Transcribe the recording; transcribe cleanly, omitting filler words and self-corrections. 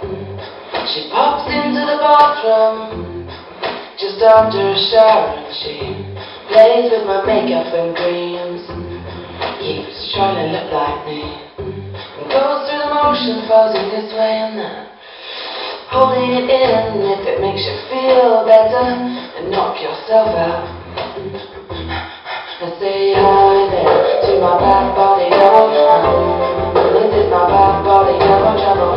She pops into the bathroom just after a shower, and she plays with my makeup and creams, keeps trying to look like me, and goes through the motions, posing this way and that, holding it in if it makes you feel better, and knock yourself out. I say hi there to my bad body, oh, this is my bad body, no trouble.